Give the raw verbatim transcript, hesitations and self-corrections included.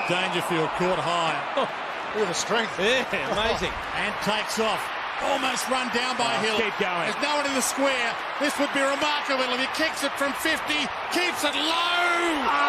Dangerfield caught high. Oh, look at the strength. Yeah, amazing. And takes off. Almost run down by Oh, Hill. keep going. There's no one in the square. This would be remarkable if he kicks it from fifty, keeps it low.